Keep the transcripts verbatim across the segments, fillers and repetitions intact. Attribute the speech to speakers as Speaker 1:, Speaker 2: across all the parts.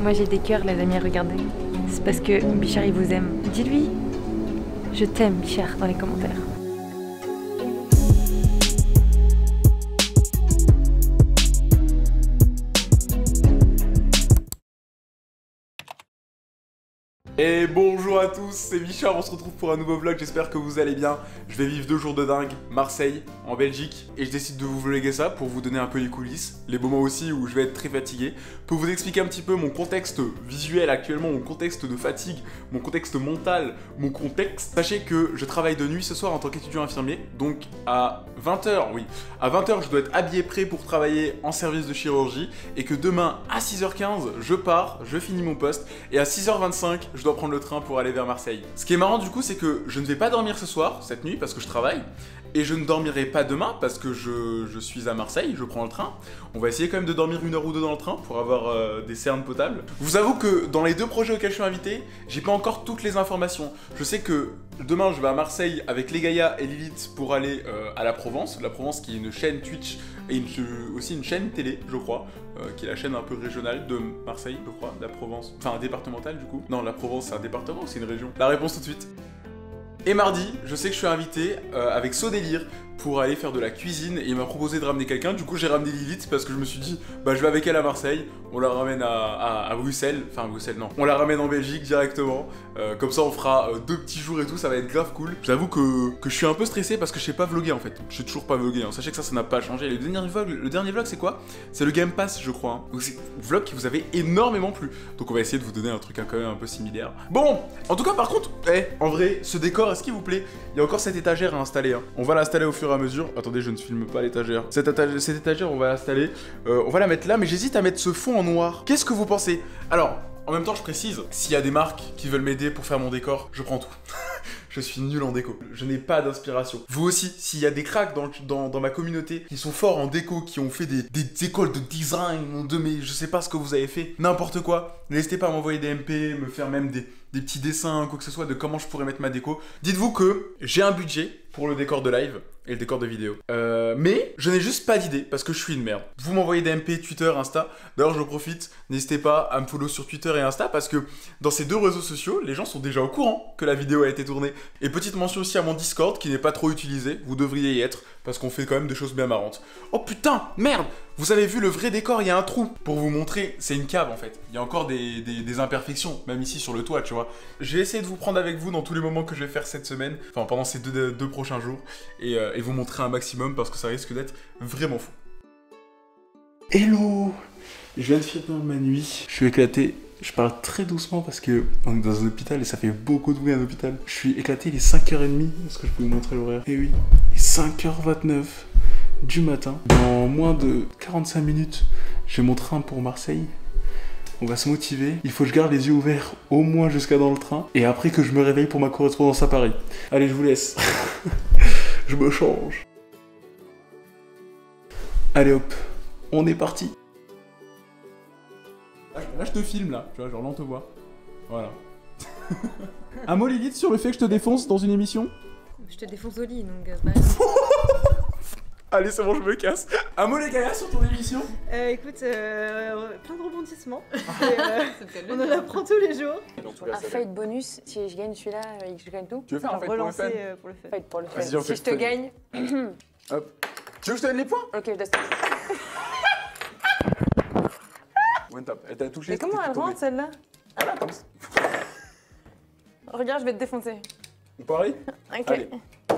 Speaker 1: Moi j'ai des cœurs les amis, regardez. C'est parce que Bichard il vous aime. Dis-lui, je t'aime Bichard dans les commentaires.
Speaker 2: Et bonjour à tous, c'est Bichard, on se retrouve pour un nouveau vlog, j'espère que vous allez bien. Je vais vivre deux jours de dingue, Marseille, en Belgique, et je décide de vous vlogger ça pour vous donner un peu les coulisses, les moments aussi où je vais être très fatigué, pour vous expliquer un petit peu mon contexte visuel actuellement, mon contexte de fatigue, mon contexte mental, mon contexte. Sachez que je travaille de nuit ce soir en tant qu'étudiant infirmier, donc à vingt heures, oui, à vingt heures je dois être habillé prêt pour travailler en service de chirurgie, et que demain à six heures quinze, je pars, je finis mon poste, et à six heures vingt-cinq, je dois prendre le train pour aller vers Marseille. Ce qui est marrant du coup, c'est que je ne vais pas dormir ce soir, cette nuit, parce que je travaille, et je ne dormirai pas demain parce que je, je suis à Marseille, je prends le train. On va essayer quand même de dormir une heure ou deux dans le train pour avoir euh, des cernes potables. Je vous avoue que dans les deux projets auxquels je suis invité, j'ai pas encore toutes les informations. Je sais que demain je vais à Marseille avec les Gaïa et Lilith pour aller euh, à la Provence. La Provence qui est une chaîne Twitch et une, aussi une chaîne télé, je crois, euh, qui est la chaîne un peu régionale de Marseille, je crois, la Provence. Enfin, départementale du coup. Non, la Provence c'est un département ou c'est une région? La réponse tout de suite. Et mardi, je sais que je suis invité euh, avec Sodélire pour aller faire de la cuisine et il m'a proposé de ramener quelqu'un. Du coup j'ai ramené Lilith parce que je me suis dit bah je vais avec elle à Marseille, on la ramène à, à, à Bruxelles, enfin à Bruxelles non, on la ramène en Belgique directement, euh, comme ça on fera euh, deux petits jours et tout, ça va être grave cool. J'avoue que, que je suis un peu stressé parce que je sais pas vlogger en fait, je sais toujours pas vlogger, hein. Sachez que ça ça n'a pas changé. Le dernier vlog, le dernier vlog c'est quoi? C'est le Game Pass je crois, hein. Donc c'est un vlog qui vous avait énormément plu, donc on va essayer de vous donner un truc quand même un peu similaire. Bon, en tout cas par contre, eh, en vrai, ce décor est-ce qu'il vous plaît? Il y a encore cette étagère à installer, hein. On va l'installer au fur et à mesure. Attendez, je ne filme pas l'étagère. Cette, étagère, cette étagère, on va l'installer. Euh, on va la mettre là, mais j'hésite à mettre ce fond en noir. Qu'est-ce que vous pensez? Alors, en même temps, je précise, s'il y a des marques qui veulent m'aider pour faire mon décor, je prends tout. Je suis nul en déco. Je n'ai pas d'inspiration. Vous aussi, s'il y a des cracks dans, dans, dans ma communauté qui sont forts en déco, qui ont fait des, des écoles de design, de mais je sais pas ce que vous avez fait, n'importe quoi, n'hésitez pas à m'envoyer des M P, me faire même des, des petits dessins, quoi que ce soit, de comment je pourrais mettre ma déco. Dites-vous que j'ai un budget pour le décor de live et le décor de vidéo. Euh, mais je n'ai juste pas d'idée parce que je suis une merde. Vous m'envoyez des M P, Twitter, Insta. D'ailleurs, je profite, n'hésitez pas à me follow sur Twitter et Insta parce que dans ces deux réseaux sociaux, les gens sont déjà au courant que la vidéo a été tournée. Et petite mention aussi à mon Discord qui n'est pas trop utilisé, vous devriez y être parce qu'on fait quand même des choses bien marrantes. Oh putain, merde! Vous avez vu le vrai décor, il y a un trou. Pour vous montrer, c'est une cave en fait. Il y a encore des, des, des imperfections, même ici sur le toit, tu vois. Je vais essayer de vous prendre avec vous dans tous les moments que je vais faire cette semaine, enfin pendant ces deux, deux, deux prochains jours, et, euh, et vous montrer un maximum parce que ça risque d'être vraiment fou. Hello! Je viens de finir ma nuit, je suis éclaté. Je parle très doucement parce que on est dans un hôpital et ça fait beaucoup de bruit à l'hôpital. Je suis éclaté, il est cinq heures trente. Est-ce que je peux vous montrer l'horaire? Eh oui, il est cinq heures vingt-neuf du matin. Dans moins de quarante-cinq minutes, j'ai mon train pour Marseille. On va se motiver. Il faut que je garde les yeux ouverts au moins jusqu'à dans le train. Et après que je me réveille pour ma correspondance à Paris. Allez, je vous laisse. Je me change. Allez hop, on est parti. Là, je te filme, là, tu vois, genre là, on te voit. Voilà. Un mot, Lilith, sur le fait que je te défonce dans une émission?
Speaker 1: Je te défonce au lit, donc c'est pas grave.
Speaker 2: Allez, c'est bon, je me casse. Un mot, les gars, sur ton émission?
Speaker 3: Euh, écoute, euh, plein de rebondissements. Et, euh, on en apprend tous les jours.
Speaker 4: Un fight bonus, si je gagne celui-là et que je gagne tout.
Speaker 2: Tu veux faire un fight pour le fun?
Speaker 3: euh, pour le fun.
Speaker 4: Fight pour le fun.
Speaker 2: Vas-y, on fait
Speaker 4: Si je te
Speaker 2: le fun.
Speaker 4: gagne...
Speaker 2: Hop. Tu veux que je te donne les points?
Speaker 4: Ok, je laisse.
Speaker 2: One tap. Elle t'a touché.
Speaker 4: Mais comment elle rentre celle-là?
Speaker 2: Voilà, comme ça.
Speaker 4: Regarde, je vais te défoncer.
Speaker 2: Pareil?
Speaker 4: Ok.
Speaker 2: Allez.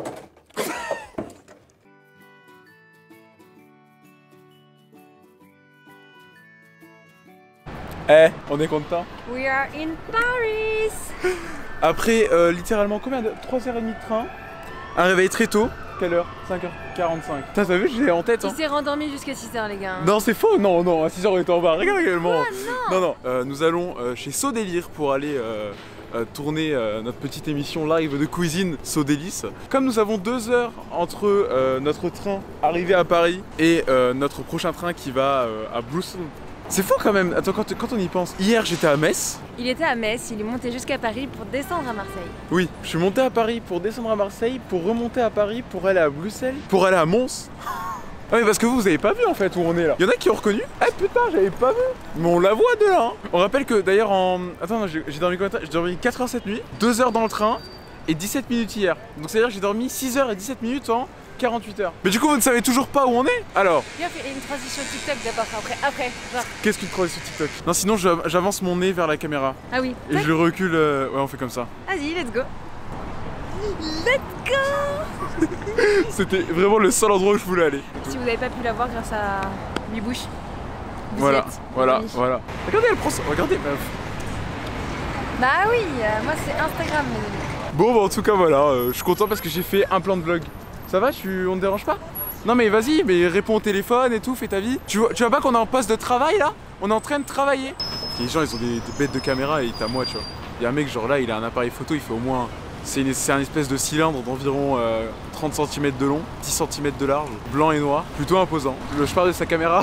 Speaker 2: Eh, on est content.
Speaker 1: We are in Paris.
Speaker 2: Après euh, littéralement combien de... trois heures trente de train. Un réveil très tôt. Quelle heure? cinq heures quarante-cinq. T'as vu, j'ai en tête. Hein.
Speaker 1: Il s'est rendormi jusqu'à six heures les gars. Hein.
Speaker 2: Non, c'est faux. Non, non, à six heures on était en bas. Regarde également.
Speaker 1: Ah, non.
Speaker 2: Non, non. Euh, nous allons euh, chez Sodélire pour aller euh, euh, tourner euh, notre petite émission live de cuisine Sodélice. Comme nous avons deux heures entre euh, notre train arrivé à Paris et euh, notre prochain train qui va euh, à Bruxelles. C'est fou quand même, attends, quand, quand on y pense. Hier j'étais à Metz.
Speaker 1: Il était à Metz, il est monté jusqu'à Paris pour descendre à Marseille.
Speaker 2: Oui, je suis monté à Paris pour descendre à Marseille, pour remonter à Paris, pour aller à Bruxelles, pour aller à Mons. Ah mais parce que vous, vous avez pas vu en fait où on est là. Il y en a qui ont reconnu. Eh putain, j'avais pas vu. Mais on la voit de là. Hein. On rappelle que d'ailleurs en... Attends, j'ai dormi combien de temps? J'ai dormi quatre heures cette nuit, deux heures dans le train et dix-sept minutes hier. Donc c'est à dire que j'ai dormi six heures et dix-sept minutes en quarante-huit heures. Mais du coup, vous ne savez toujours pas où on est? Alors
Speaker 1: Viens, fais une transition TikTok d'abord, après, après, genre.
Speaker 2: qu'est-ce qu'une transition TikTok? Non, sinon j'avance mon nez vers la caméra.
Speaker 1: Ah oui.
Speaker 2: Et je recule. Euh... Ouais, on fait comme ça.
Speaker 1: Vas-y, let's go. Let's go.
Speaker 2: C'était vraiment le seul endroit où je voulais aller.
Speaker 1: Si vous n'avez pas pu la voir grâce à huit bouches.
Speaker 2: Voilà,
Speaker 1: Biscuits.
Speaker 2: voilà,
Speaker 1: Oui.
Speaker 2: voilà. Regardez, elle prend ça. Regardez, meuf.
Speaker 1: Bah oui, euh, moi c'est Instagram, mes amis.
Speaker 2: Bon, bah en tout cas, voilà. Euh, je suis content parce que j'ai fait un plan de vlog. Ça va? Tu... On te dérange pas? Non, mais vas-y, mais réponds au téléphone et tout, fais ta vie. Tu vois, tu vois pas qu'on est en poste de travail là? On est en train de travailler. Et les gens, ils ont des, des bêtes de caméra et t'as moi, tu vois. Il y a un mec, genre là, il a un appareil photo, il fait au moins. C'est un espèce de cylindre d'environ euh, trente centimètres de long, dix centimètres de large, blanc et noir, plutôt imposant. Je parle de sa caméra.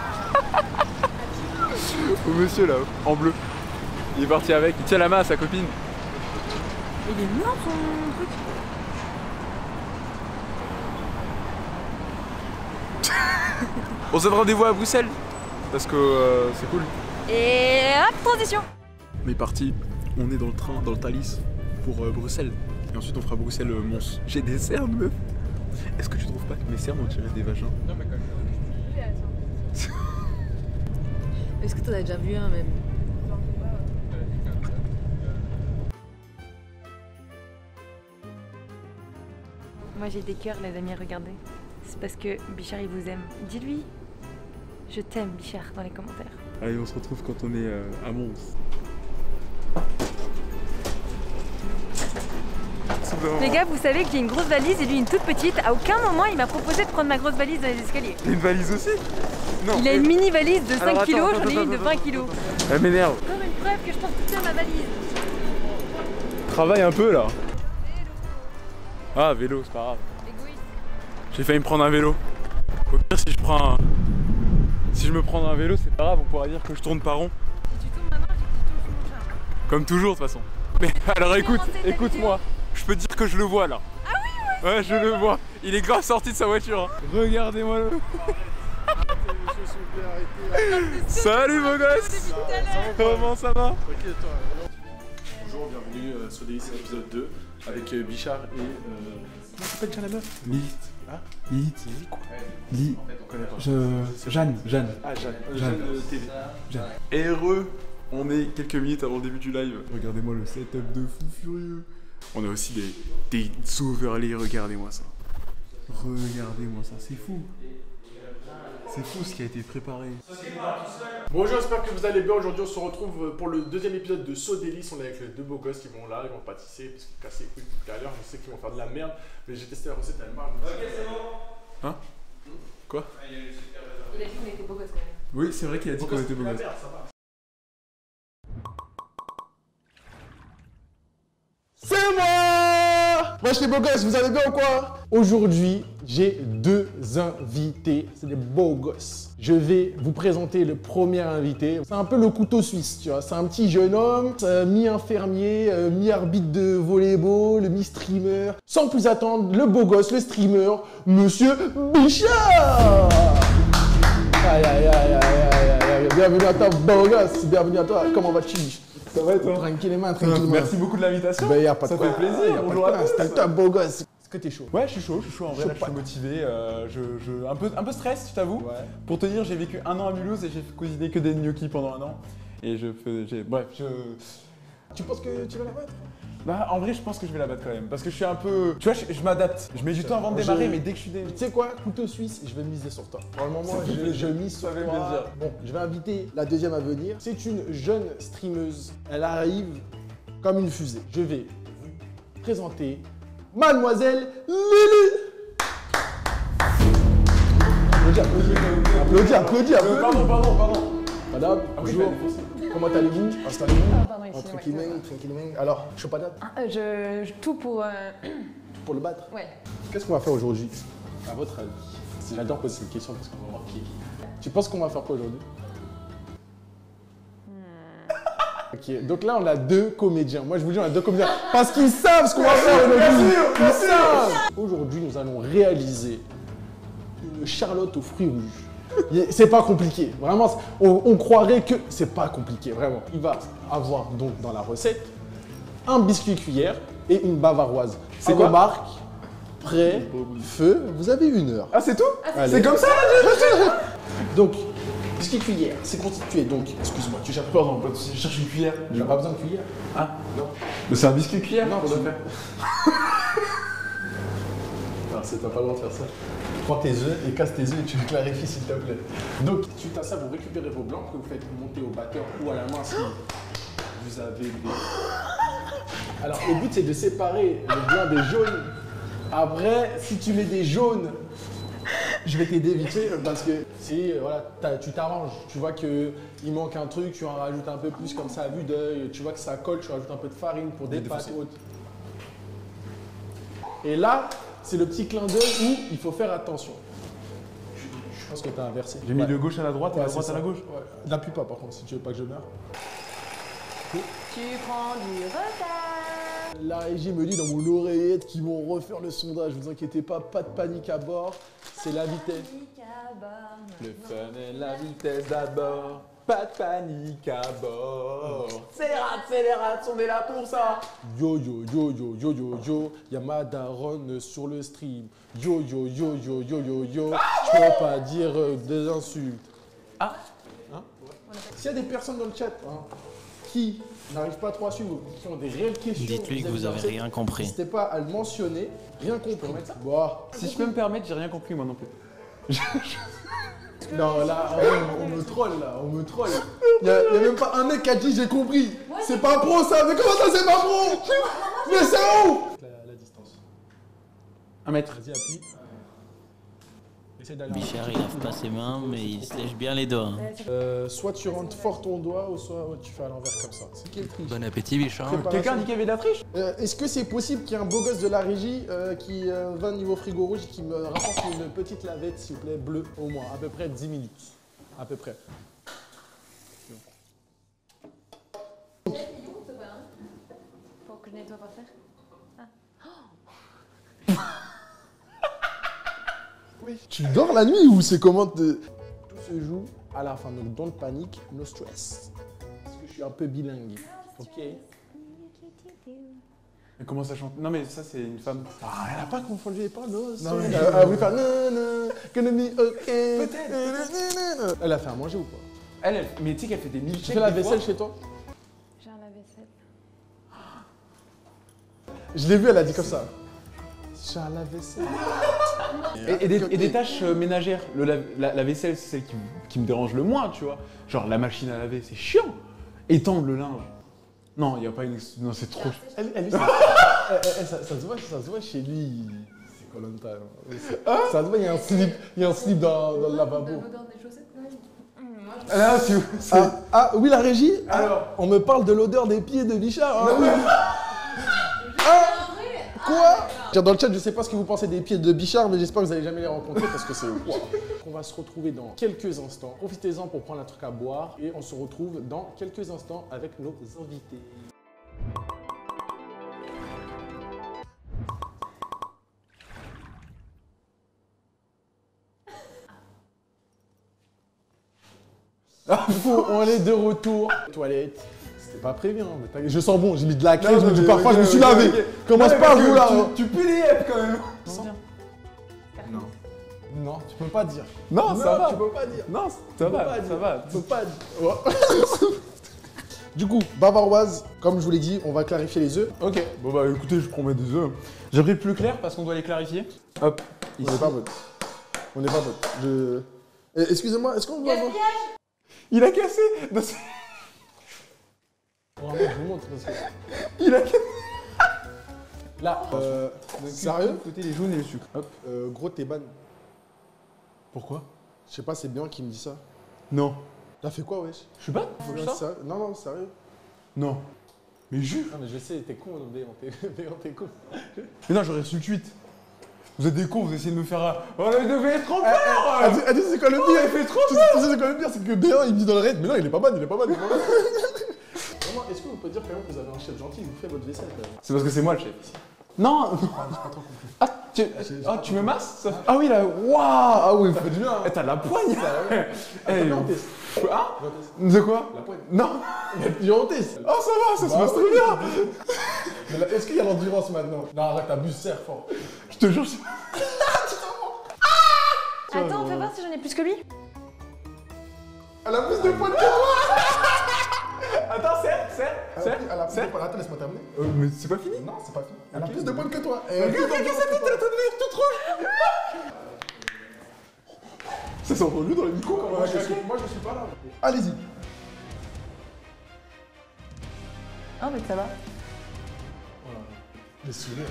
Speaker 2: Au monsieur là, en bleu. Il est parti avec, il tient la main à sa copine.
Speaker 1: Il est mort son truc.
Speaker 2: On se donne rendez-vous à Bruxelles parce que euh, c'est cool.
Speaker 1: Et hop, transition.
Speaker 2: On est parti, on est dans le train, dans le Thalys pour euh, Bruxelles. Et ensuite on fera Bruxelles-Mons. J'ai des cernes, meuf. Est-ce que tu trouves pas que mes cernes ont tiré des vagins? Non mais quand même.
Speaker 3: Est-ce que t'en as déjà vu un même?
Speaker 1: Moi j'ai des cœurs, les amis, regardez. C'est parce que Bichard il vous aime. Dis-lui, je t'aime, Bichard, dans les commentaires.
Speaker 2: Allez, on se retrouve quand on est euh, à Mons.
Speaker 1: Les gars, vous savez que j'ai une grosse valise et lui une toute petite. À aucun moment il m'a proposé de prendre ma grosse valise dans les escaliers.
Speaker 2: Une valise aussi? Non.
Speaker 1: Il a une mini valise de cinq
Speaker 2: Alors,
Speaker 1: kilos,
Speaker 2: attends,
Speaker 1: j'en ai
Speaker 2: attends,
Speaker 1: une de
Speaker 2: attends,
Speaker 1: vingt
Speaker 2: attends,
Speaker 1: kilos.
Speaker 2: Elle m'énerve.
Speaker 1: Encore une preuve que je porte toute seule ma valise.
Speaker 2: Travaille un peu là. Ah, vélo, c'est pas grave.
Speaker 1: Égoïste.
Speaker 2: J'ai failli me prendre un vélo. Au pire, si je prends un... Si je me prends un vélo, c'est pas grave, on pourra dire que je tourne pas rond.
Speaker 1: Si tu tournes maintenant, j'ai que tu tournes sur mon charme.
Speaker 2: Comme toujours, de toute façon. Mais alors écoute,
Speaker 1: lancé ta
Speaker 2: écoute-moi. Je peux te dire que je le vois là.
Speaker 1: Ah oui, ouais.
Speaker 2: Ouais, je le vois. Il est grave sorti de sa voiture. Hein. Regardez-moi le... Salut beau gosse. Comment ça va?
Speaker 5: Bonjour, bienvenue euh, sur Délice épisode deux avec euh, Bichard et... Euh... Comment s'appelle déjà la meuf?
Speaker 6: Lilith.
Speaker 5: Hein?
Speaker 6: Lilith.
Speaker 5: Lily quoi?
Speaker 6: Lilith.
Speaker 5: En fait, on connaît pas.
Speaker 6: Je... Jeanne. Jeanne.
Speaker 5: Ah, Jeanne. Euh,
Speaker 6: Jeanne.
Speaker 5: Jeanne euh, T V.
Speaker 6: Jeanne.
Speaker 2: Et heureux. On est quelques minutes avant le début du live. Regardez-moi le setup de fou furieux. On a aussi des, des overlays, regardez-moi ça. Regardez-moi ça, c'est fou. C'est fou ce qui a été préparé.
Speaker 5: Bonjour, j'espère que vous allez bien. Aujourd'hui, on se retrouve pour le deuxième épisode de So Délice. On est avec les deux beaux gosses qui vont là, ils vont pâtisser parce qu'ils cassaient les couilles tout à l'heure. Je sais qu'ils vont faire de la merde, mais j'ai testé la recette, elle marche. Ok, c'est bon.
Speaker 2: Hein? Quoi?
Speaker 1: Il a dit qu'on était beaux gosses quand même.
Speaker 2: Oui, c'est vrai qu'il a dit qu'on était beaux gosses.
Speaker 7: C'est moi! Wesh les beaux gosses, vous allez bien ou quoi? Aujourd'hui, j'ai deux invités, c'est des beaux gosses. Je vais vous présenter le premier invité. C'est un peu le couteau suisse, tu vois. C'est un petit jeune homme, euh, mi-infirmier, euh, mi-arbitre de volleyball, mi-streamer. Sans plus attendre, le beau gosse, le streamer, Monsieur Bichard! Aïe aïe aïe aïe aïe aïe aïe. Bienvenue à toi, beau gosse. Bienvenue à toi. Comment vas-tu?
Speaker 2: Ça va et toi?
Speaker 7: Tranquillement, tranquillement.
Speaker 2: Merci beaucoup de l'invitation.
Speaker 7: Ben, y a pas de
Speaker 2: Ça
Speaker 7: quoi.
Speaker 2: fait plaisir.
Speaker 7: Y a pas de
Speaker 2: Bonjour
Speaker 7: quoi.
Speaker 2: à tous.
Speaker 7: C'était le top, beau gosse. Est-ce que t'es chaud?
Speaker 2: Ouais, je suis chaud, je suis chaud en vrai,
Speaker 7: Chaud
Speaker 2: là, je suis
Speaker 7: patate.
Speaker 2: motivé, euh, je, je, un, peu, un peu stress, je t'avoue.
Speaker 7: Ouais.
Speaker 2: Pour te dire, j'ai vécu un an à Mulhouse et j'ai cuisiné que des gnocchis pendant un an. Et je fais, j'ai, bref, je...
Speaker 7: Tu penses que tu vas la battre?
Speaker 2: Bah, en vrai, je pense que je vais la battre quand même, parce que je suis un peu... Tu vois, je, je m'adapte, je mets du temps avant de démarrer,
Speaker 7: Je-
Speaker 2: mais dès que je suis... Dé...
Speaker 7: Tu sais quoi? Couteau suisse, je vais miser sur toi. Pour le moment,
Speaker 2: Ça fait
Speaker 7: je,
Speaker 2: plaisir.
Speaker 7: je mise sur
Speaker 2: Ça fait
Speaker 7: toi.
Speaker 2: plaisir.
Speaker 7: Bon, je vais inviter la deuxième à venir. C'est une jeune streameuse. Elle arrive comme une fusée. Je vais vous présenter Mademoiselle Lily. Applaudis, applaudis, applaudis, applaudis.
Speaker 2: Pardon, pardon, pardon.
Speaker 7: Madame,
Speaker 2: Ah oui,
Speaker 7: bonjour.
Speaker 2: bah,
Speaker 7: Comment allez-vous? Installez-vous.
Speaker 4: Ah, pardon, ici,
Speaker 7: Oh,
Speaker 4: ouais,
Speaker 7: tranquillement,
Speaker 4: ça va.
Speaker 7: tranquillement. Alors, chaud patate
Speaker 4: Ah, euh, je, je- Tout pour... euh,
Speaker 7: pour le battre.
Speaker 4: Ouais.
Speaker 7: Qu'est-ce qu'on va faire aujourd'hui? À votre avis? J'adore poser cette question parce qu'on va voir qui est qui. Tu penses qu'on va faire quoi aujourd'hui? Ok, donc là on a deux comédiens. Moi je vous dis on a deux comédiens parce qu'ils savent ce qu'on va faire aujourd'hui. Ils savent. Aujourd'hui nous allons réaliser une charlotte aux fruits rouges. C'est pas compliqué, vraiment, on, on croirait que c'est pas compliqué, vraiment. Il va avoir donc dans la recette un biscuit cuillère et une bavaroise.
Speaker 2: C'est quoi?
Speaker 7: Remarque, prêt, feu, vous avez une heure.
Speaker 2: Ah, c'est tout?
Speaker 7: Allez.
Speaker 2: C'est comme ça?
Speaker 7: Donc, biscuit cuillère, c'est constitué donc, excuse-moi, tu cherches
Speaker 2: Pardon, pas de soucis, je cherche une cuillère.
Speaker 7: Tu n'as pas besoin de cuillère.
Speaker 2: Ah,
Speaker 7: Non.
Speaker 2: mais c'est un biscuit cuillère?
Speaker 7: Non,
Speaker 2: qu'on
Speaker 7: tu-
Speaker 2: doit faire.
Speaker 7: Non, c'est t'as pas le droit de faire ça. Prends tes œufs et casse tes œufs et tu les clarifies s'il te plaît. Donc, suite à ça, vous récupérez vos blancs que vous faites monter au batteur ou à la main si vous avez des... Alors, le but, c'est de séparer le blanc des jaunes. Après, si tu mets des jaunes, je vais t'aider vite fait parce que si euh, voilà, t'as- tu t'arranges, tu vois qu'il manque un truc, tu en rajoutes un peu plus comme ça à vue d'œil, tu vois que ça colle, tu rajoutes un peu de farine pour des pâtes hautes. Et là, c'est le petit clin d'œil où il faut faire attention. Je, je pense que tu as inversé.
Speaker 2: J'ai mis
Speaker 7: Ouais.
Speaker 2: de gauche à la droite et
Speaker 7: Ouais,
Speaker 2: de
Speaker 7: c'est
Speaker 2: droite à
Speaker 7: ça.
Speaker 2: la gauche.
Speaker 7: Ouais. N'appuie pas par contre si tu veux pas que je meure.
Speaker 4: Tu prends du retard.
Speaker 7: La régie me dit dans mon oreillette qu'ils vont refaire le sondage. Vous inquiétez pas, pas de panique à bord. C'est la vitesse.
Speaker 2: Le fun et la vitesse d'abord. Pas de panique à bord. C'est les rats, c'est les rats, on est là pour ça.
Speaker 7: Yo yo yo yo yo yo yo, y'a ma daronne sur le stream. Yo yo yo yo yo yo yo, je peux pas dire euh, des insultes.
Speaker 2: Ah.
Speaker 7: Hein? S'il y a des personnes dans le chat hein, qui n'arrivent pas trop à suivre, qui ont des réelles questions,
Speaker 6: Dites-lui que
Speaker 7: vis-à-vis
Speaker 6: vous
Speaker 7: de
Speaker 6: avez
Speaker 7: leur
Speaker 6: rien compris.
Speaker 7: N'hésitez pas à le mentionner. Rien compris. Bon.
Speaker 2: Si je peux me permettre, j'ai rien compris moi non plus.
Speaker 7: Non, là, on, on me troll, là, on me troll. Il y, a y a même pas un mec qui a dit j'ai compris. C'est pas pro ça, mais comment ça c'est pas pro? Mais c'est où? La, la distance.
Speaker 2: Un mètre.
Speaker 7: Vas-y, appuie. Essaye d'aller.
Speaker 6: Bichard, il lave pas ses mains, mais il se lèche bien les doigts. hein.
Speaker 7: Euh, soit tu rentres fort ton doigt, ou soit ouais, tu fais à l'envers comme ça. C'est quel triche?
Speaker 6: Bon appétit, Bichard.
Speaker 7: Préparation.
Speaker 2: Quelqu'un dit qu'il y avait de la triche?
Speaker 7: Euh, Est-ce que c'est possible qu'il y ait un beau gosse de la régie euh, qui euh, va niveau frigo rouge et qui me rapporte une petite lavette, s'il vous plaît, bleue, au moins, à peu près dix minutes. À peu près.
Speaker 1: Pour que je nettoie par terre.
Speaker 7: Tu dors la nuit ou c'est comment te... Tout se joue à la fin, donc don't panique, no stress. Parce que je suis un peu bilingue. Ok.
Speaker 2: Mais comment ça chante? Non mais ça c'est une femme.
Speaker 7: Ah, elle a pas confondu les paroles. Non,
Speaker 2: Non, mais-
Speaker 7: euh, elle voulait faire nanana, gonna be okay. Peut-être. Elle a fait à manger ou pas?
Speaker 2: Elle, elle mais tu sais qu'elle fait des
Speaker 7: Tu
Speaker 2: milkshakes.
Speaker 7: fais la
Speaker 2: des fois.
Speaker 7: vaisselle chez toi?
Speaker 1: J'ai un lave-vaisselle.
Speaker 7: Je l'ai vu, elle a dit comme ça. J'ai un lave-vaisselle.
Speaker 2: Et, et des, et des tâches euh, ménagères. Le lave- la, la vaisselle, c'est celle qui, qui me dérange le moins, tu vois. Genre la machine à laver, c'est chiant. Étendre le linge. Non, il n'y a pas une... ex- Non, c'est trop...
Speaker 7: Elle, elle, ça, elle- elle- ça, ça se voit, ça se voit chez lui. C'est Koh-Lanta. hein. Ça se voit, il y a un slip, il y a un slip dans, dans le lavabo.
Speaker 1: L'odeur des chaussettes quand même.
Speaker 2: Ah, là, tu... c'est-
Speaker 7: Ah, ah, oui, la régie. Ah,
Speaker 2: Alors.
Speaker 7: on me parle de l'odeur des pieds de Bichard. hein. Ah, quoi? Dans le chat, je sais pas ce que vous pensez des pieds de Bichard, mais j'espère que vous allez jamais les rencontrer parce que c'est wow. On va se retrouver dans quelques instants. Profitez-en pour prendre un truc à boire et on se retrouve dans quelques instants avec nos invités. Du coup, on est de retour. Toilette. C'était pas prévu, hein. mais t'inquiète, je sens bon, j'ai mis de la crème, je me dis parfois je me suis lavé. Commence
Speaker 2: Ouais,
Speaker 7: pas
Speaker 2: parce
Speaker 7: vous
Speaker 2: que
Speaker 7: là.
Speaker 2: tu-
Speaker 7: hein.
Speaker 2: Tu pues les yeux quand même.
Speaker 7: Non. Non, tu peux pas dire.
Speaker 2: Non, ça va.
Speaker 7: tu peux pas dire.
Speaker 2: Non, ça
Speaker 7: Tu peux
Speaker 2: va,
Speaker 7: pas
Speaker 2: ça
Speaker 7: dire.
Speaker 2: va.
Speaker 7: Tu peux pas dire. Ouais. Du coup, bavaroise, comme je vous l'ai dit, on va clarifier les œufs.
Speaker 2: Ok, bon bah écoutez, je prends mes deux œufs. J'ai pris le plus clair parce qu'on doit les clarifier. Hop,
Speaker 7: On
Speaker 2: ici.
Speaker 7: n'est pas bon. On n'est pas bon. Je... Eh, excusez-moi, est-ce qu'on doit avoir...
Speaker 2: Il a cassé. Non, c'est-
Speaker 7: Vraiment, je vous montre parce que...
Speaker 2: Il a cassé.
Speaker 7: Là, euh, sérieux
Speaker 2: Écoutez les jaunes et le sucre. Hop.
Speaker 7: euh, Gros, t'es ban.
Speaker 2: Pourquoi?
Speaker 7: Je sais pas, c'est bien qui me dit ça.
Speaker 2: Non.
Speaker 7: T'as fait quoi, wesh?
Speaker 2: Je suis pas. Faut que je
Speaker 7: Non,
Speaker 2: sorte
Speaker 7: sérieux Non, non, sérieux.
Speaker 2: Non. Mais jure.
Speaker 7: Non, mais je sais, t'es con, Béon, t'es Béon, t'es con.
Speaker 2: Mais non, j'aurais reçu le tweet. Vous êtes des cons, vous essayez de me faire un... Oh là, il devait être trop
Speaker 7: Elle
Speaker 2: fort.
Speaker 7: dit, elle dit, c'est quoi le
Speaker 2: Oh,
Speaker 7: pire?
Speaker 2: il fait trop
Speaker 7: Tu sais, tu sais, c'est quoi le pire? C'est que Béon, il me dit dans le raid, mais non, il est pas ban, il est pas ban, il est pas ban. Vraiment, est-ce que vous pouvez dire quand même que vous avez un chef gentil, il vous fait votre vaisselle quand même?
Speaker 2: C'est parce que c'est moi le chef ici. Non.
Speaker 7: Ah, j'ai pas trop compris.
Speaker 2: Tu... Ah, tu me masses ça... Ah oui, là, waouh. Ah oui, faut du bien. Eh, t'as de la poigne. Eh, ah, de quoi? La poigne. Non.
Speaker 7: Il y a honte.
Speaker 2: Oh, ça va, ça se passe très bien.
Speaker 7: Est-ce qu'il y a l'endurance maintenant? Non, arrête, t'abuses, serre fort.
Speaker 2: Je te jure.
Speaker 1: Attends, fais voir si j'en ai plus que lui.
Speaker 7: Elle a plus de points que moi.
Speaker 2: Attends, serre, serre, serre.
Speaker 7: Elle a plus de points. Attends, laisse-moi terminer.
Speaker 2: Euh, mais c'est pas fini?
Speaker 7: Non, c'est pas fini. Elle a plus de points que toi.
Speaker 2: Regarde, regarde sa tête, elle est en train de devenir toute rouge. Ça sent relou dans les micros quand
Speaker 7: Moi, je suis, moi, je suis pas là. Allez-y.
Speaker 1: Oh, mais ça va.
Speaker 7: Les sourires.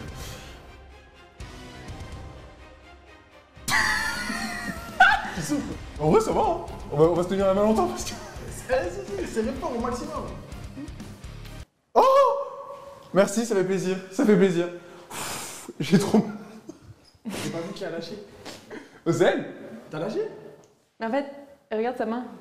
Speaker 2: Tu souffles. En vrai, ça va, hein. On va, on va se tenir la main longtemps parce que...
Speaker 7: Allez-y, serrez fort au maximum.
Speaker 2: Oh! Merci, ça fait plaisir, ça fait plaisir. J'ai trop...
Speaker 7: J'ai pas vu qui a lâché.
Speaker 2: Zen?
Speaker 7: T'as lâché?
Speaker 1: En fait, regarde sa main.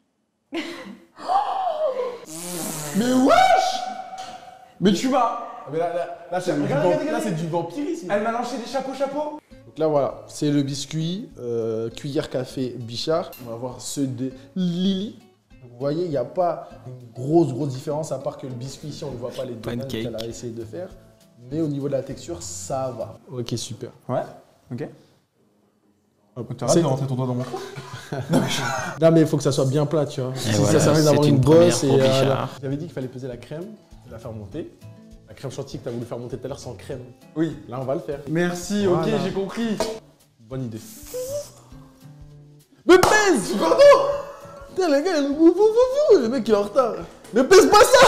Speaker 7: Mais wesh!
Speaker 2: Mais tu m'as...
Speaker 7: Mais là, là, là, c'est du,
Speaker 2: Regarde,
Speaker 7: vamp-
Speaker 2: regarde,
Speaker 7: là,
Speaker 2: regarde.
Speaker 7: c'est du vampirisme.
Speaker 2: Elle m'a lancé des chapeaux chapeaux.
Speaker 7: Donc là, voilà, c'est le biscuit euh, cuillère café Bichard. On va voir ceux de Lily. Donc, vous voyez, il n'y a pas une grosse, grosse différence, à part que le biscuit ici, on ne voit pas les dommages
Speaker 6: Pancake.
Speaker 7: qu'elle a essayé de faire. Mais au niveau de la texture, ça va. Ok, super.
Speaker 2: Ouais, ok.
Speaker 7: C'est-
Speaker 2: T'arrêtes de rentrer ton doigt dans mon trou?
Speaker 7: Non, mais il faut que ça soit bien plat, tu vois.
Speaker 6: Et
Speaker 7: Si
Speaker 6: voilà,
Speaker 7: ça servait d'avoir
Speaker 6: c'est
Speaker 7: une
Speaker 6: une
Speaker 7: bosse et.
Speaker 6: première pour
Speaker 7: euh,
Speaker 6: Bichard.
Speaker 7: J'avais dit qu'il fallait peser la crème, la faire monter. La crème chantilly que tu as voulu faire monter tout à l'heure sans crème.
Speaker 2: Oui.
Speaker 7: Là, on va le faire.
Speaker 2: Merci,
Speaker 7: Voilà.
Speaker 2: ok, j'ai compris.
Speaker 7: Bonne idée. Me pèse, pardon. Putain, les gars, vous, vous, vous, vous, le mec il est en retard. Ne pèse pas ça.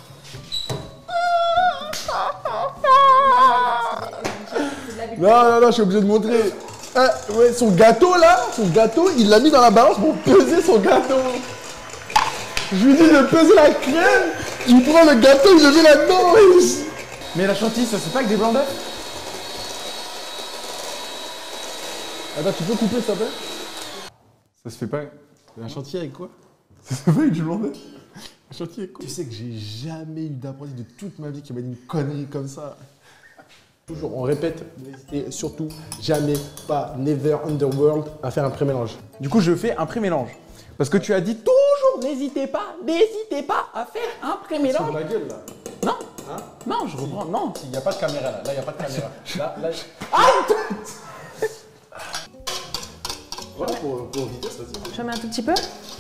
Speaker 7: Non, non, non, je suis obligé de montrer. Ah, ouais, son gâteau là, son gâteau, il l'a mis dans la balance pour peser son gâteau. Je lui dis de peser la crème, il prend le gâteau, il le met là-dedans. et-
Speaker 2: Mais la chantilly, ça c'est pas avec des blancs d'œufs?
Speaker 7: Attends, tu peux couper s'il te plaît?
Speaker 2: Ça se fait pas...
Speaker 7: Un chantier avec quoi?
Speaker 2: Ça se fait pas avec du blanc d'œuf?
Speaker 7: Un chantier avec quoi? Tu sais que j'ai jamais eu d'apprenti de toute ma vie qui m'a dit une connerie comme ça. Toujours, on répète, n'hésitez surtout jamais pas, never underworld, à faire un pré-mélange.
Speaker 2: Du coup, je fais un pré-mélange. Parce que tu as dit toujours, n'hésitez pas, n'hésitez pas à faire un
Speaker 7: Sur
Speaker 2: pré-mélange.
Speaker 7: ma gueule là.
Speaker 2: Non,
Speaker 7: Hein?
Speaker 2: non, je reprends, non.
Speaker 7: Il n'y a pas de caméra là, là il n'y a pas de caméra. Là, là. Voilà pour, pour vitesse, vas-y.
Speaker 1: Je mets un tout petit peu.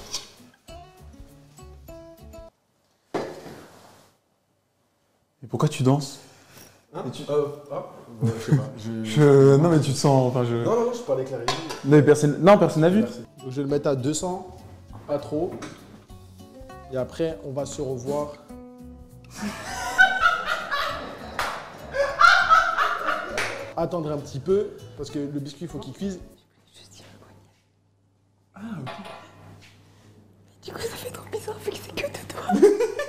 Speaker 2: Et pourquoi tu danses?
Speaker 7: Hein? tu... euh, ah, ouais, je sais pas. Je...
Speaker 2: Je... Non mais tu te sens... Enfin, je...
Speaker 7: Non, non, non, je parlais avec la régie.
Speaker 2: Non, mais personne... Non, personne n'a vu.
Speaker 7: Merci. Donc, je vais le mettre à deux cents, pas trop. Et après, on va se revoir. Attendre un petit peu, parce que le biscuit, il faut qu'il cuise.
Speaker 1: Du coup, ça fait trop bizarre vu que c'est que de toi.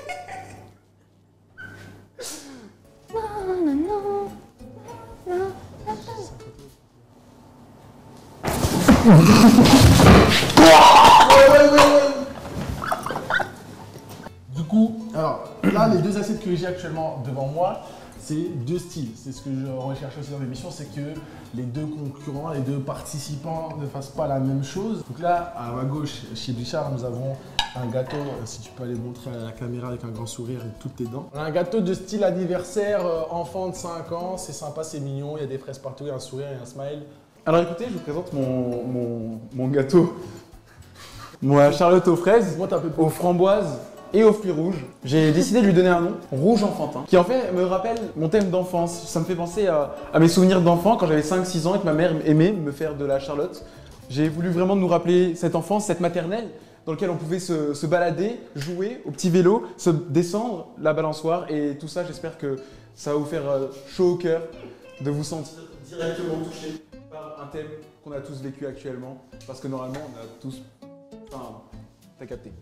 Speaker 1: Non, non, non. Non.
Speaker 7: Du coup, alors là, les deux assiettes que j'ai actuellement devant moi, c'est deux styles. C'est ce que je recherche aussi dans l'émission, c'est que les deux concurrents, les deux participants ne fassent pas la même chose. Donc là, à ma gauche, chez Bichard, nous avons un gâteau, si tu peux aller montrer à la caméra avec un grand sourire et toutes tes dents. Un gâteau de style anniversaire, euh, enfant de cinq ans, c'est sympa, c'est mignon, il y a des fraises partout, il y a un sourire et un smile.
Speaker 2: Alors écoutez, je vous présente mon, mon, mon gâteau. Moi, Charlotte aux fraises,
Speaker 7: Moi, t'as un peu plus.
Speaker 2: aux framboises et aux fruits rouges. J'ai décidé de lui donner un nom, Rouge Enfantin, qui en fait me rappelle mon thème d'enfance. Ça me fait penser à, à mes souvenirs d'enfant quand j'avais cinq six ans et que ma mère aimait me faire de la Charlotte. J'ai voulu vraiment nous rappeler cette enfance, cette maternelle, dans laquelle on pouvait se, se balader, jouer au petit vélo, se descendre la balançoire et tout ça, j'espère que ça va vous faire euh, chaud au cœur de vous sentir directement touché par un thème qu'on a tous vécu actuellement, parce que normalement on a tous... Enfin, t'as capté.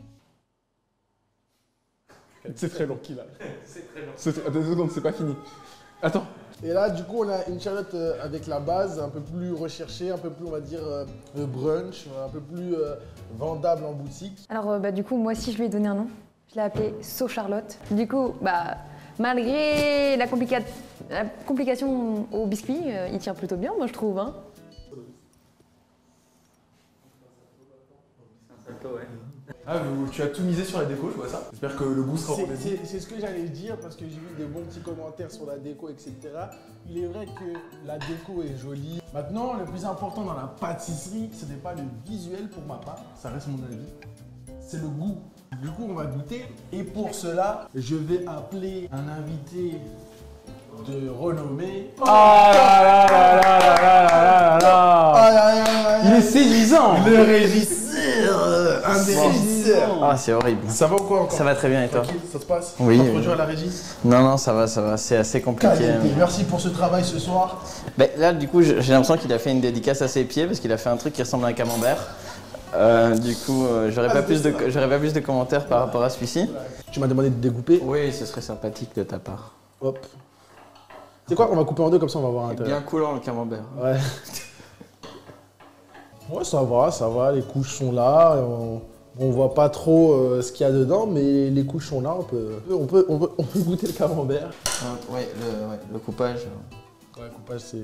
Speaker 2: C'est très long qu'il a. C'est très long. Attends deux secondes, c'est pas fini. Attends.
Speaker 7: Et là, du coup, on a une Charlotte euh, avec la base un peu plus recherchée, un peu plus, on va dire, euh, euh, brunch, un peu plus euh, vendable en boutique.
Speaker 1: Alors, euh, bah, du coup, moi aussi, je lui ai donné un nom. Je l'ai appelée So Charlotte. Du coup, bah, malgré la, complica-
Speaker 4: La complication au biscuit, euh, il tient plutôt bien, moi je trouve. Hein.
Speaker 2: Ah, vous- tu as tout misé sur la déco, je vois ça. J'espère que le goût sera au
Speaker 7: C'est-
Speaker 2: rendez-vous.
Speaker 7: C'est c'est ce que j'allais dire parce que j'ai vu des bons petits commentaires sur la déco, et cetera. Il est vrai que la déco est jolie. Maintenant, le plus important dans la pâtisserie, ce n'est pas le visuel pour ma part, ça reste mon avis, c'est le goût. Du coup, on va goûter. Et pour cela, je vais appeler un invité de renommée.
Speaker 2: Ah là là là là là là là là. Il est séduisant.
Speaker 7: Le régisseur, un des régisseurs.
Speaker 8: Ah, c'est horrible.
Speaker 7: Ça va ou quoi encore?
Speaker 8: Ça va très bien et toi?
Speaker 7: Tranquille, ça se passe?
Speaker 8: Oui,
Speaker 7: T'introduire
Speaker 8: oui.
Speaker 7: à la régie?
Speaker 8: Non, non, ça va, ça va. C'est assez compliqué.
Speaker 7: Qualité. Merci pour ce travail ce soir.
Speaker 8: Ben, là, du coup, j'ai j'ai l'impression qu'il a fait une dédicace à ses pieds parce qu'il a fait un truc qui ressemble à un camembert. Euh, du coup, euh, j'aurais
Speaker 7: Ah,
Speaker 8: pas,
Speaker 7: c'est
Speaker 8: plus de-
Speaker 7: ça.
Speaker 8: j'aurais pas plus de commentaires par rapport à celui-ci.
Speaker 7: Tu m'as demandé de découper.
Speaker 8: Oui, ce serait sympathique de ta part.
Speaker 7: Hop. C'est quoi? On va couper en deux comme ça, on va voir un
Speaker 8: C'est bien coulant le camembert.
Speaker 7: Ouais. Ouais, ça va, ça va. Les couches sont là. On, on voit pas trop euh, ce qu'il y a dedans, mais les couches sont là. On peut, on peut, on peut, on peut goûter le camembert.
Speaker 8: Euh, ouais, le, ouais, le coupage.
Speaker 7: Ouais, le coupage, c'est.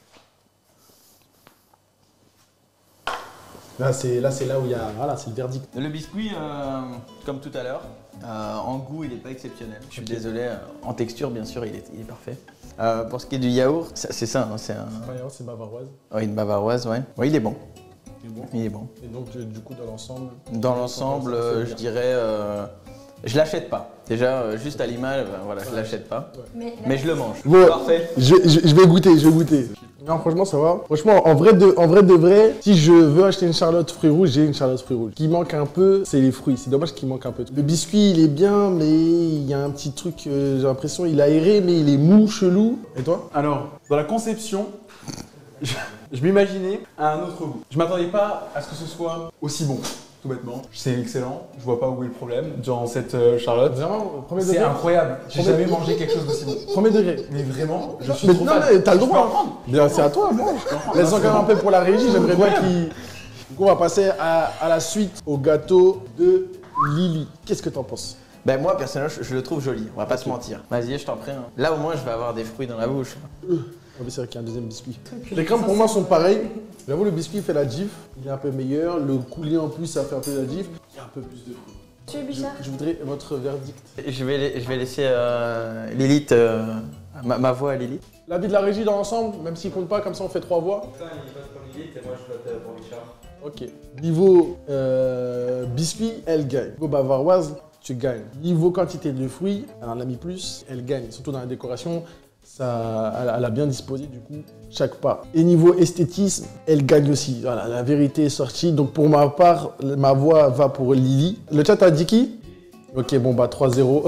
Speaker 7: Là, c'est là, c'est là où il y a. Voilà, c'est le verdict.
Speaker 8: Le biscuit, euh, comme tout à l'heure, euh, en goût, il n'est pas exceptionnel. Je suis désolé. euh, En texture, bien sûr, il est, il est parfait. Euh, pour ce qui est du yaourt, ça- c'est ça, hein, c'est un...
Speaker 7: Ouais, c'est bavaroise.
Speaker 8: ouais, une bavaroise, ouais. Oui, il est bon.
Speaker 7: C'est bon.
Speaker 8: Il est bon.
Speaker 7: Et donc, euh, du coup, dans l'ensemble.
Speaker 8: Dans l'ensemble, euh, je dirais, euh, je l'achète pas. Déjà, euh, juste à l'image, ben, voilà, je l'achète pas.
Speaker 4: Mais,
Speaker 8: Mais je le mange.
Speaker 7: Bon,
Speaker 8: Parfait.
Speaker 7: je, je- je vais goûter, je vais goûter. Non, franchement, ça va. Franchement, en vrai, de, en vrai de vrai, si je veux acheter une Charlotte fruits rouges, j'ai une Charlotte fruits rouges. Ce qui manque un peu, c'est les fruits. C'est dommage qu'il manque un peu. Le biscuit, il est bien, mais il y a un petit truc, euh, j'ai l'impression, il a aéré, mais il est mou, chelou. Et toi?
Speaker 2: Alors, dans la conception, je, je m'imaginais à un autre goût. Je m'attendais pas à ce que ce soit aussi bon, tout bêtement. C'est excellent, je vois pas où est le problème dans cette euh, Charlotte.
Speaker 7: Vraiment, premier
Speaker 2: C'est
Speaker 7: degré?
Speaker 2: incroyable, j'ai
Speaker 7: Premier-
Speaker 2: jamais mangé quelque chose d'aussi bon.
Speaker 7: Premier degré.
Speaker 2: Mais vraiment, je suis
Speaker 7: Mais
Speaker 2: trop
Speaker 7: non,
Speaker 2: fan.
Speaker 7: mais t'as le
Speaker 2: Je peux
Speaker 7: droit.
Speaker 2: en prendre.
Speaker 7: Bien, c'est à toi, bon. Laisse-en quand même un peu pour la régie, j'aimerais bien qu'il. Du coup, on va passer à, à la suite au gâteau de Lily. Qu'est-ce que t'en penses?
Speaker 8: Ben moi, personnellement, je, je le trouve joli. On va pas se mentir. Vas-y, je t'en prie. hein. Là, au moins, je vais avoir des fruits dans la bouche.
Speaker 7: Ah oui, c'est vrai qu'il y a un deuxième biscuit. Les crèmes pour moi sont pareilles. J'avoue, le biscuit fait la gif, il est un peu meilleur. Le coulis en plus, ça fait un peu la gif. Il y a un peu plus de fruits.
Speaker 4: Tu es
Speaker 7: Je,
Speaker 4: Bichard?
Speaker 7: je voudrais votre verdict.
Speaker 8: Je vais, la- je vais laisser euh, Lilith, euh, ma, ma voix à Lilith.
Speaker 7: L'avis de la régie dans l'ensemble, même s'il compte pas, comme ça on fait trois voix.
Speaker 8: il vote pour Lilith et moi, je vote pour Richard.
Speaker 7: Ok. Niveau euh, biscuit, elle gagne. Niveau bavaroise, tu gagnes. Niveau quantité de fruits, elle en a mis plus, elle gagne. Surtout dans la décoration, ça, elle, elle a bien disposé du coup chaque part. Et niveau esthétisme, elle gagne aussi. Voilà, la vérité est sortie. Donc pour ma part, ma voix va pour Lily. Le chat a dit qui? Ok, bon bah trois zéro.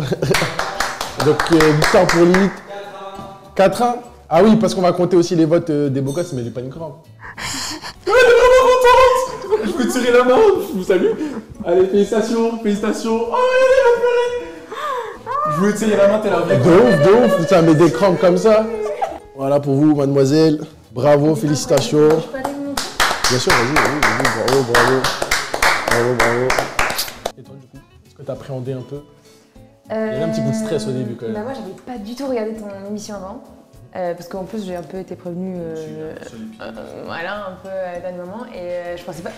Speaker 7: Donc euh, victoire pour Lily. quatre un. Ah oui, parce qu'on va compter aussi les votes euh, des beaux gosses, mais j'ai pas une crampe.
Speaker 2: Je peux tirer la main, je vous salue. Allez, félicitations, félicitations. Oh, allez, la purée. Je voulais tirer la main, t'es là.
Speaker 7: De ouf, de ouf, putain, mais des crampes comme ça. Voilà pour vous, mademoiselle. Bravo, félicitations. Bien sûr, vas-y, vas-y, vas-y, bravo, bravo. Bravo, bravo. Et toi, du coup, est-ce que t'as appréhendé un peu? Il y a un petit coup de stress au début, quand même.
Speaker 4: Bah moi, j'avais pas du tout regardé ton émission avant. Euh, parce qu'en plus, j'ai un peu été prévenue. Euh, euh, voilà, un peu à la dernier moment. Et euh, je pensais pas.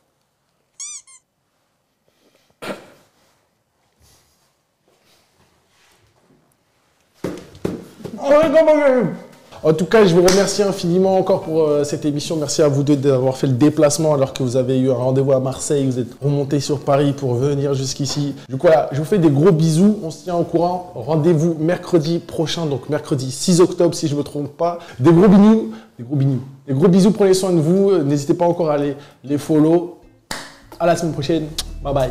Speaker 7: En tout cas, je vous remercie infiniment encore pour euh, cette émission. Merci à vous deux d'avoir fait le déplacement alors que vous avez eu un rendez-vous à Marseille. Vous êtes remontés sur Paris pour venir jusqu'ici. Du coup, voilà, je vous fais des gros bisous. On se tient au courant. Rendez-vous mercredi prochain, donc mercredi six octobre si je ne me trompe pas. Des gros bisous. Des gros bisous. Des gros bisous, prenez soin de vous. N'hésitez pas encore à aller les follow. À la semaine prochaine. Bye bye.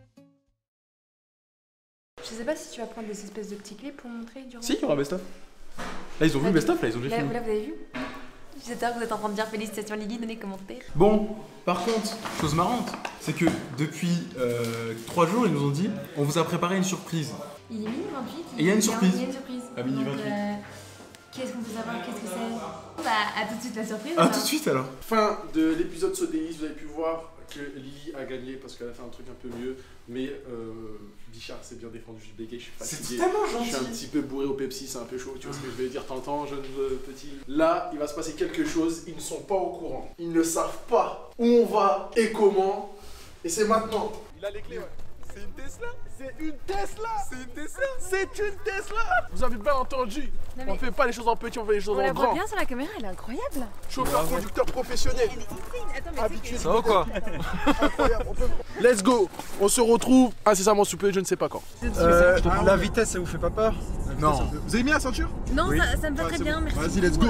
Speaker 1: Je sais pas si tu vas prendre des espèces de petits clips pour montrer durant.
Speaker 2: Si, il y aura best-of. Là, ils ont vu le best-of, là, ils ont déjà
Speaker 1: Là,
Speaker 2: filmé.
Speaker 1: là, vous avez vu? J'espère que vous êtes en train de dire félicitations Lily dans les commentaires.
Speaker 2: Bon, par contre, chose marrante, c'est que depuis euh, trois jours, ils nous ont dit on vous a préparé une surprise.
Speaker 1: Il est minuit vingt-huit.
Speaker 2: Et il y a une surprise.
Speaker 1: Il y a une surprise.
Speaker 2: À minuit
Speaker 1: Donc,
Speaker 2: vingt-huit.
Speaker 1: euh, qu'est-ce qu'on peut savoir? Qu'est-ce que c'est? Bah, à tout de suite la surprise.
Speaker 2: Ah,
Speaker 1: alors.
Speaker 2: tout de suite alors.
Speaker 7: Fin de l'épisode Sodéis, vous avez pu voir
Speaker 5: que Lily a gagné parce qu'elle a fait un truc un peu mieux. Mais euh, Bichard s'est bien défendu, je bégaye, je suis fatigué.
Speaker 2: C'est tellement gentil.
Speaker 5: Je suis un petit peu bourré au Pepsi, c'est un peu chaud. Tu vois ce que je vais dire, t'entends, jeune euh, petit. Là, il va se passer quelque chose, ils ne sont pas au courant. Ils ne savent pas où on va et comment. Et c'est maintenant. Il a les clés, ouais.
Speaker 2: C'est une Tesla.
Speaker 5: C'est une Tesla.
Speaker 2: C'est une Tesla.
Speaker 5: C'est une Tesla. Vous avez bien entendu.
Speaker 1: Non,
Speaker 5: On ne fait pas les choses en petit, on fait les choses
Speaker 1: On
Speaker 5: en
Speaker 1: la voit
Speaker 5: grand.
Speaker 1: bien sur la caméra, elle est incroyable.
Speaker 5: Chauffeur, conducteur professionnel.
Speaker 1: Attends, mais
Speaker 5: Habitué.
Speaker 6: Ça va quoi?
Speaker 5: Incroyable. On peut... Let's go. On se retrouve incessamment sous peu, je ne sais pas quand.
Speaker 9: Euh, la vitesse, ça vous fait pas peur?
Speaker 2: Non.
Speaker 9: Vous avez mis la ceinture?
Speaker 1: Non,
Speaker 9: Oui.
Speaker 1: ça, ça me va très
Speaker 9: c'est
Speaker 1: bien,
Speaker 9: bon.
Speaker 1: merci.
Speaker 9: Vas-y, let's go.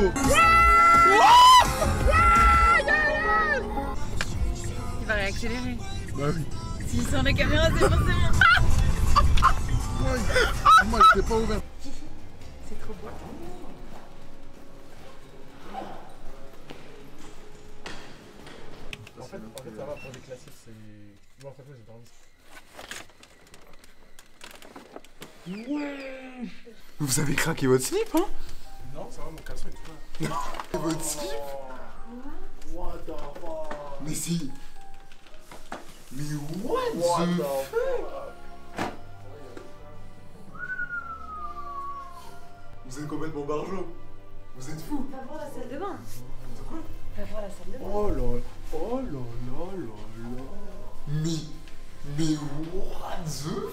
Speaker 1: Il va réaccélérer.
Speaker 9: Bah oui.
Speaker 1: S'il sort la caméra, c'est forcément.
Speaker 9: Moi, j'étais pas ouvert.
Speaker 1: C'est trop beau.
Speaker 5: En fait, en fait, ça va pour les classiques, c'est. Moi, en fait, j'ai dormi.
Speaker 2: Vous avez craqué votre slip, hein?
Speaker 5: Non, ça va, mon caleçon est tout là.
Speaker 2: Votre slip?
Speaker 5: What the fuck?
Speaker 2: Mais si. Mais what,
Speaker 5: What
Speaker 2: the
Speaker 5: the
Speaker 2: fuck? Vous êtes complètement barjot. Vous êtes fous.
Speaker 1: Va voir la salle de bain. Va voir la salle de bain.
Speaker 5: Oh là, oh là là là là.
Speaker 2: Mais. Mais what the fuck?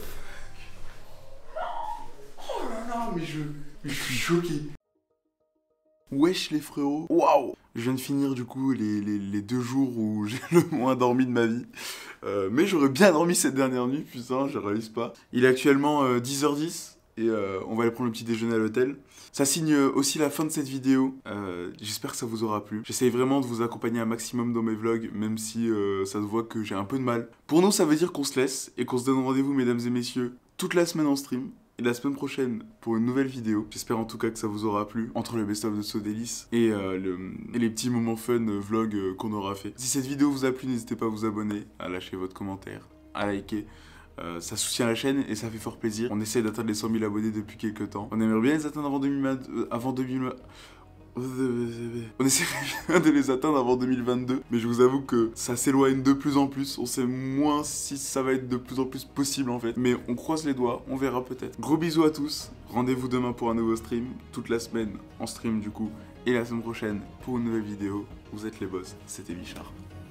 Speaker 2: Oh là là, mais je. Mais je suis choqué. Wesh les frérots. Waouh. Je viens de finir du coup les, les, les deux jours où j'ai le moins dormi de ma vie. Euh, mais j'aurais bien dormi cette dernière nuit, putain, je réalise pas. Il est actuellement euh, dix heures dix et euh, on va aller prendre le petit déjeuner à l'hôtel. Ça signe aussi la fin de cette vidéo. Euh, J'espère que ça vous aura plu. J'essaye vraiment de vous accompagner un maximum dans mes vlogs, même si euh, ça se voit que j'ai un peu de mal. Pour nous, ça veut dire qu'on se laisse et qu'on se donne rendez-vous, mesdames et messieurs, toute la semaine en stream. Et la semaine prochaine pour une nouvelle vidéo. J'espère en tout cas que ça vous aura plu. Entre le best-of de Sodélis et, euh, le, et les petits moments fun euh, vlog euh, qu'on aura fait. Si cette vidéo vous a plu, n'hésitez pas à vous abonner, à lâcher votre commentaire, à liker. Euh, ça soutient la chaîne et ça fait fort plaisir. On essaie d'atteindre les cent mille abonnés depuis quelques temps. On aimerait bien les atteindre avant deux mille vingt... euh, avant deux mille vingt... On essaierait bien de les atteindre avant deux mille vingt-deux, mais je vous avoue que ça s'éloigne de plus en plus. On sait moins si ça va être de plus en plus possible en fait, mais on croise les doigts, on verra peut-être. Gros bisous à tous, rendez-vous demain pour un nouveau stream, toute la semaine en stream du coup, et la semaine prochaine pour une nouvelle vidéo. Vous êtes les boss, c'était Bichard.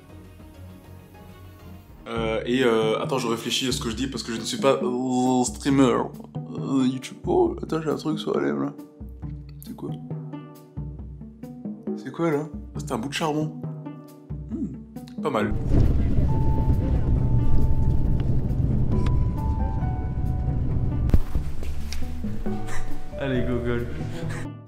Speaker 2: Euh, et euh, attends, je réfléchis à ce que je dis parce que je ne suis pas euh, streamer. Euh, YouTube. Oh, attends, j'ai un truc sur la lèvre là. C'est quoi? C'est quoi là? C'est un bout de charbon. Mmh, pas mal.
Speaker 6: Allez, Google.